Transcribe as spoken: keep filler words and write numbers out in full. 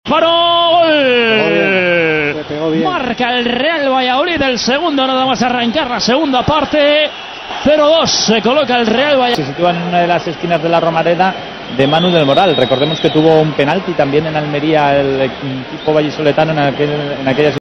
disparó. ¡Gol! Marca el Real Valladolid el segundo, nada más arrancar la segunda parte. cero dos se coloca el Real Valladolid. Se sitúa en una de las esquinas de la Romareda de Manu del Moral. Recordemos que tuvo un penalti también en Almería el equipo vallisoletano en, aquel, en aquella